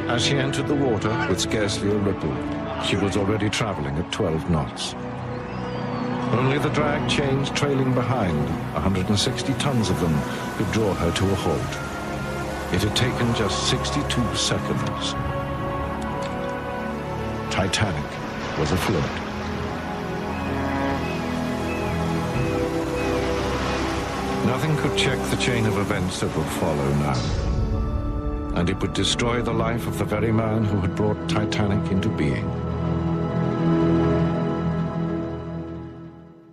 As she entered the water with scarcely a ripple, she was already traveling at 12 knots. Only the drag chains trailing behind, 160 tons of them, could draw her to a halt. It had taken just 62 seconds. Titanic was afloat. Nothing could check the chain of events that would follow now. And it would destroy the life of the very man who had brought Titanic into being.